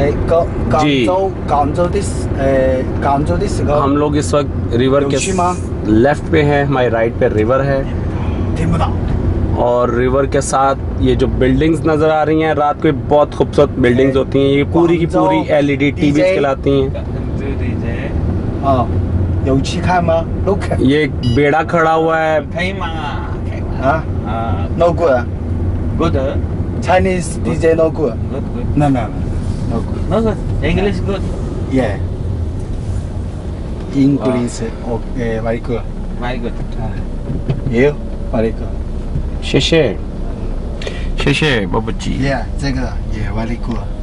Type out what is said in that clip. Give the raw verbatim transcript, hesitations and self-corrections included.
जी हम लोग इस वक्त रिवर के लेफ्ट पे हैं, हमारे राइट पे रिवर है और रिवर के साथ ये जो बिल्डिंग्स नजर आ रही हैं, रात को बहुत खूबसूरत बिल्डिंग्स होती हैं। ये पूरी की पूरी एलईडी टीवी कहलाती हैं। ये एक बेड़ा खड़ा हुआ है। No good. Good. Chinese D J no good. Good, good. No, no, no. No good. No good. English good. Yeah. English okay, very good. Very good. You very good. 谢谢，谢谢，波波鸡。 Yeah, 这个也 very good.